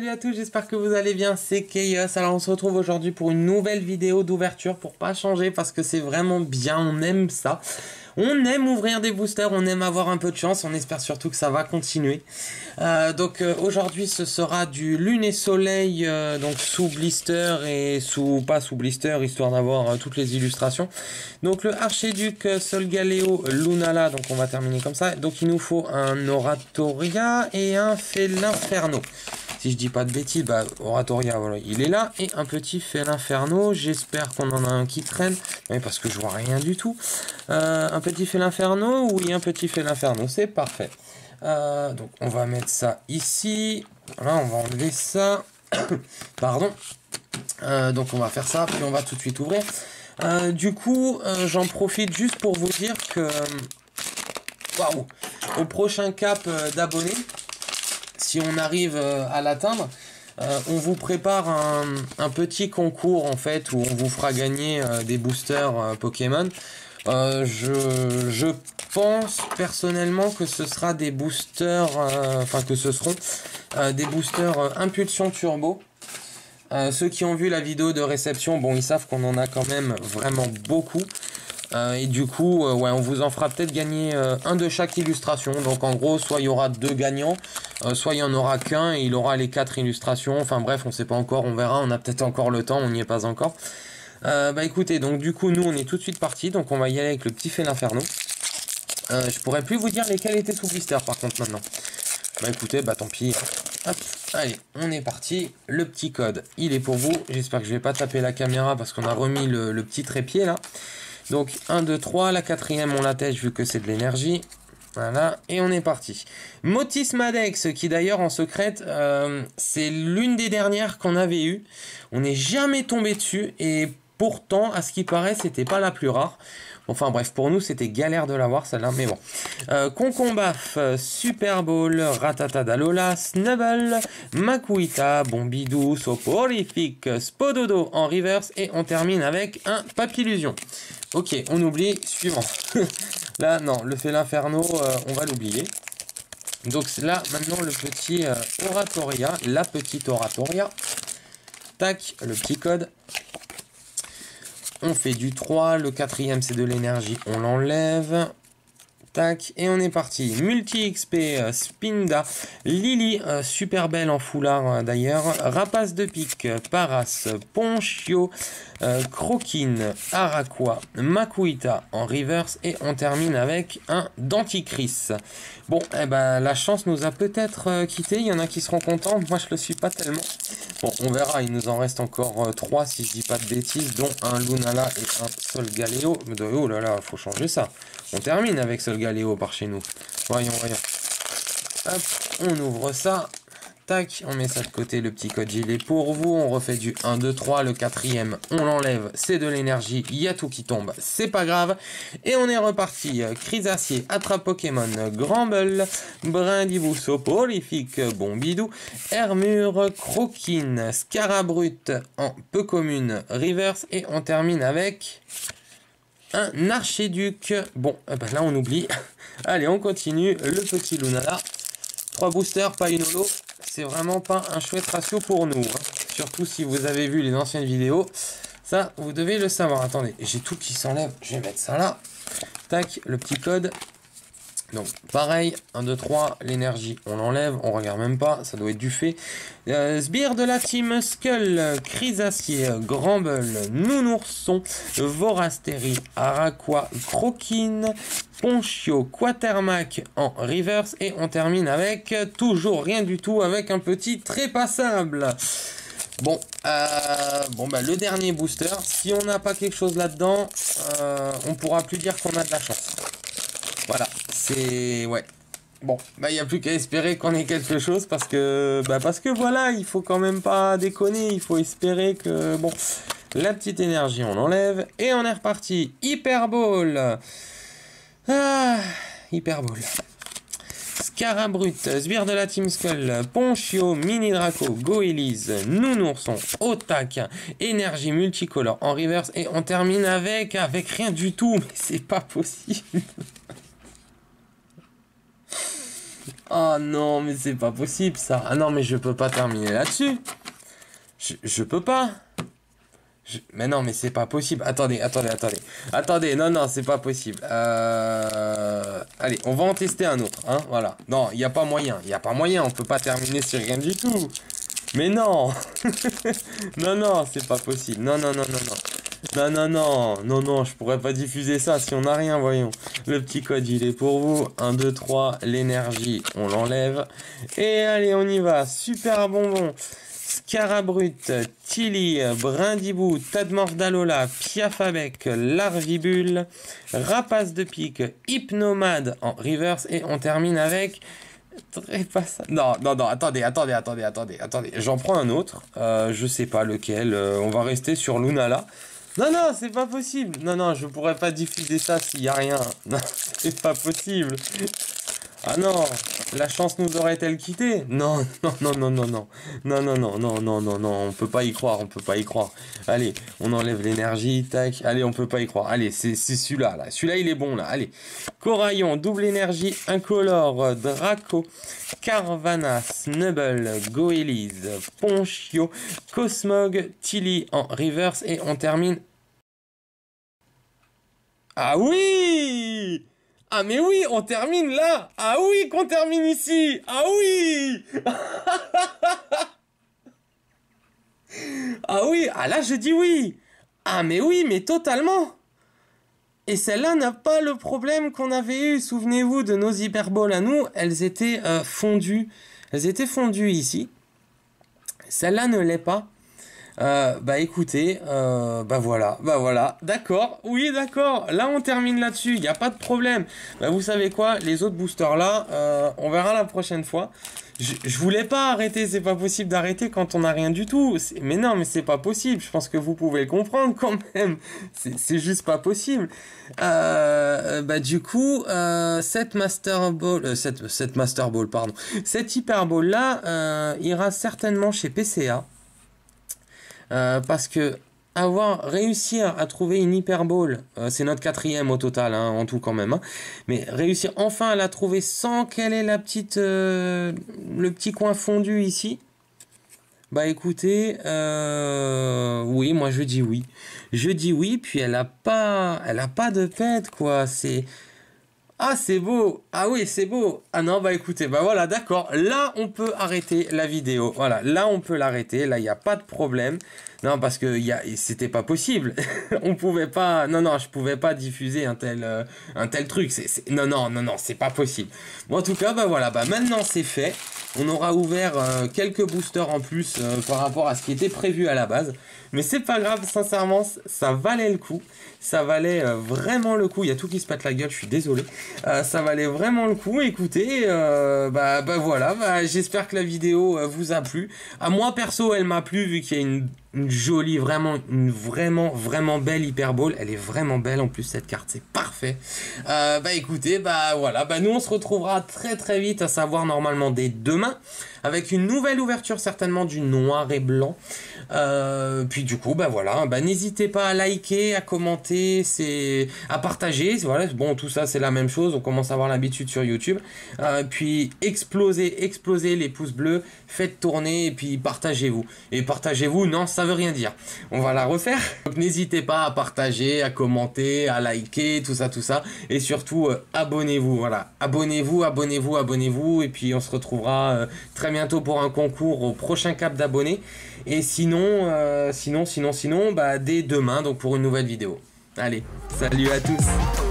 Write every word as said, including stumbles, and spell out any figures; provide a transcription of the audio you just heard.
salut à tous, j'espère que vous allez bien, c'est Chaos. Alors on se retrouve aujourd'hui pour une nouvelle vidéo d'ouverture pour pas changer parce que c'est vraiment bien, on aime ça. On aime ouvrir des boosters, on aime avoir un peu de chance, on espère surtout que ça va continuer. Euh, donc euh, aujourd'hui ce sera du Lune et Soleil, euh, donc sous blister et sous pas sous blister, histoire d'avoir euh, toutes les illustrations. Donc le Archiduc Solgaleo Lunala, donc on va terminer comme ça. Donc il nous faut un Oratoria et un Félinferno. Si je dis pas de bêtises, bah, Oratoria, voilà, il est là. Et un petit Félinferno. J'espère qu'on en a un qui traîne. Oui, parce que je vois rien du tout. Euh, un petit Félinferno. Oui, un petit Félinferno. C'est parfait. Euh, donc, on va mettre ça ici. Voilà, on va enlever ça. Pardon. Euh, donc, on va faire ça. Puis, on va tout de suite ouvrir. Euh, du coup, euh, j'en profite juste pour vous dire que... Waouh! Au prochain cap euh, d'abonnés, si on arrive euh, à l'atteindre, euh, on vous prépare un, un petit concours en fait où on vous fera gagner euh, des boosters euh, Pokémon. Euh, je, je pense personnellement que ce sera des boosters, euh, enfin que ce seront euh, des boosters euh, Impulsion Turbo. Euh, ceux qui ont vu la vidéo de réception, bon, ils savent qu'on en a quand même vraiment beaucoup. Euh, et du coup, euh, ouais, on vous en fera peut-être gagner euh, un de chaque illustration. Donc en gros, soit il y aura deux gagnants, euh, soit il n'y en aura qu'un et il aura les quatre illustrations. Enfin bref, on ne sait pas encore, on verra. On a peut-être encore le temps, on n'y est pas encore. Euh, bah écoutez, donc du coup, nous, on est tout de suite parti. Donc on va y aller avec le petit Félinferno. Euh, je pourrais plus vous dire lesquels étaient sous blister par contre maintenant. Bah écoutez, bah tant pis. Hop, allez, on est parti. Le petit code, il est pour vous. J'espère que je vais pas taper la caméra parce qu'on a remis le, le petit trépied là. Donc un, deux, trois, la quatrième on l'attèche vu que c'est de l'énergie. Voilà, et on est parti. Motis Madex, qui d'ailleurs en secrète, euh, c'est l'une des dernières qu'on avait eues. On n'est jamais tombé dessus, et pourtant, à ce qui paraît, c'était pas la plus rare. Enfin bref, pour nous, c'était galère de l'avoir celle-là, mais bon. Euh, Concombaf, Super Bowl, Ratatadalola, Snubble, Makuita, Bombidou, Soporifique, Spododo en reverse, et on termine avec un Papillusion. Ok, on oublie, suivant. Là, non, le Félinferno, euh, on va l'oublier. Donc là, maintenant, le petit euh, Oratoria, la petite Oratoria. Tac, le petit code. On fait du trois, le quatrième, c'est de l'énergie, on l'enlève. Tac, et on est parti. Multi-X P, euh, Spinda, Lily, euh, super belle en foulard euh, d'ailleurs. Rapace de pique, Paras, Ponchio, euh, Croquine, Araqua, Makuita en reverse. Et on termine avec un Denticris. Bon, eh ben, la chance nous a peut-être euh, quitté. Il y en a qui seront contents. Moi, je le suis pas tellement. Bon, on verra. Il nous en reste encore euh, trois, si je dis pas de bêtises, dont un Lunala et un Solgaleo. Oh là là, faut changer ça. On termine avec Solgaleo par chez nous. Voyons, voyons. Hop, on ouvre ça. Tac, on met ça de côté, le petit code gilet pour vous. On refait du un, deux, trois. Le quatrième, on l'enlève. C'est de l'énergie. Il y a tout qui tombe. C'est pas grave. Et on est reparti. Crisacier, Attrape Pokémon, Gramble, Brindibou, Soporifique, Bombidou, Hermure, Croquine, Scarabrute en peu commune, reverse. Et on termine avec... un Archiduc. Bon, eh ben là on oublie. Allez, on continue. Le petit Lunala. trois boosters, pas une holo. C'est vraiment pas un chouette ratio pour nous. Hein. Surtout si vous avez vu les anciennes vidéos. Ça, vous devez le savoir. Attendez, j'ai tout qui s'enlève. Je vais mettre ça là. Tac, le petit code. Donc pareil, un, deux, trois, l'énergie on l'enlève, on regarde même pas, ça doit être du fait. Euh, Sbire de la team Skull, Crisacier, Gramble, Nounourson, Vorastéry, Araqua, Croquine, Ponchio, Quatermac en reverse. Et on termine avec toujours rien du tout, avec un petit trépassable. Bon, euh, bon bah le dernier booster, si on n'a pas quelque chose là-dedans, euh, on pourra plus dire qu'on a de la chance. Voilà, c'est... ouais. Bon, bah il n'y a plus qu'à espérer qu'on ait quelque chose parce que... Bah parce que voilà, il faut quand même pas déconner, il faut espérer que... Bon, la petite énergie, on l'enlève et on est reparti. Hyper Ball. Ah, Hyper Ball. Scarabrute, Sbire de la Team Skull, Ponchio, Mini Draco, Goélise, Nounourson, Otak, Énergie multicolore en reverse. Et on termine avec... avec rien du tout, mais c'est pas possible. Oh non, mais c'est pas possible ça. Ah non, mais je peux pas terminer là-dessus. Je, je peux pas. Je... Mais non, mais c'est pas possible. Attendez, attendez, attendez. Attendez, non, non, c'est pas possible. Euh... Allez, on va en tester un autre. Hein, voilà. Non, il n'y a pas moyen. Il n'y a pas moyen. On peut pas terminer sur rien du tout. Mais non. Non, non, c'est pas possible. Non, non, non, non, non. Non, non, non. Non, non, je pourrais pas diffuser ça si on n'a rien, voyons. Le petit code, il est pour vous. un, deux, trois. L'énergie, on l'enlève. Et allez, on y va. Super bonbon. Scarabrut, Tilly, Brindibou, Tadmordalola, Piafabec, Larvibule, Rapace de pique, Hypnomade en reverse et on termine avec Trépassant. Non, non, non, attendez, attendez, attendez, attendez, attendez. J'en prends un autre, euh, je sais pas lequel, euh, on va rester sur Lunala. Non, non, c'est pas possible. Non, non, je pourrais pas diffuser ça s'il y a rien. Non, c'est pas possible. Ah non, la chance nous aurait-elle quitté? Non, non, non, non, non, non, non, non, non, non, non, non, non, on peut pas y croire, on peut pas y croire. Allez, on enlève l'énergie, tac, allez, on peut pas y croire. Allez, c'est celui-là, là, celui-là, il est bon, là, allez. Coraillon, double énergie, incolore, Draco, Carvana, Snubble, Goélise, Ponchio, Cosmog, Tilly en reverse et on termine... Ah oui! Ah mais oui, on termine là. Ah oui, qu'on termine ici. Ah oui. Ah oui, ah là je dis oui. Ah mais oui, mais totalement. Et celle-là n'a pas le problème qu'on avait eu. Souvenez-vous de nos hyperboles à nous. Elles étaient euh, fondues. Elles étaient fondues ici. Celle-là ne l'est pas. Euh, bah écoutez, euh, bah voilà, bah voilà, d'accord, oui d'accord, là on termine là-dessus, il n'y a pas de problème. Bah vous savez quoi, les autres boosters là, euh, on verra la prochaine fois. Je, je voulais pas arrêter, c'est pas possible d'arrêter quand on n'a rien du tout. Mais non, mais c'est pas possible, je pense que vous pouvez le comprendre quand même. C'est juste pas possible. Euh, bah du coup, euh, cette Master Ball, euh, cette, cette Master Ball, pardon, cette Hyper Ball là, euh, ira certainement chez P C A. Euh, parce que avoir réussi à trouver une Hyperball, euh, c'est notre quatrième au total, hein, en tout quand même, hein, mais réussir enfin à la trouver sans qu'elle ait la petite, euh, le petit coin fondu ici, bah écoutez, euh, oui, moi je dis oui, je dis oui, puis elle a pas, elle a pas de pète quoi, c'est... Ah, c'est beau. Ah oui, c'est beau. Ah non, bah écoutez, bah voilà, d'accord. Là, on peut arrêter la vidéo. Voilà, là, on peut l'arrêter. Là, il n'y a pas de problème. Non, parce que y a... c'était pas possible. On pouvait pas... Non, non, je pouvais pas diffuser un tel, euh, un tel truc. C'est, c'est... Non, non, non, non, c'est pas possible. Bon, en tout cas, bah voilà, bah maintenant, c'est fait. On aura ouvert euh, quelques boosters en plus euh, par rapport à ce qui était prévu à la base. Mais c'est pas grave, sincèrement, ça valait le coup. Ça valait euh, vraiment le coup. Il y a tout qui se pète la gueule, je suis désolé. Euh, ça valait vraiment le coup. Écoutez, euh, bah, bah voilà, bah, j'espère que la vidéo euh, vous a plu. À moi, perso, elle m'a plu vu qu'il y a une, une jolie, vraiment, une vraiment, vraiment belle Hyperball. Elle est vraiment belle en plus, cette carte, c'est parfait. Euh, bah écoutez, bah voilà, bah nous on se retrouvera très très vite, à savoir normalement dès demain, avec une nouvelle ouverture certainement du noir et blanc. Euh, puis du coup, bah voilà, bah n'hésitez pas à liker, à commenter, c'est à partager. Voilà, bon, tout ça c'est la même chose. On commence à avoir l'habitude sur YouTube. Euh, puis explosez, explosez les pouces bleus, faites tourner et puis partagez-vous. Et partagez-vous, non, ça veut rien dire. On va la refaire. Donc n'hésitez pas à partager, à commenter, à liker, tout ça, tout ça. Et surtout, euh, abonnez-vous. Voilà, abonnez-vous, abonnez-vous, abonnez-vous. Et puis on se retrouvera euh, très bientôt pour un concours au prochain cap d'abonnés. Et sinon, euh, sinon, sinon, sinon, bah dès demain, donc pour une nouvelle vidéo. Allez, salut à tous!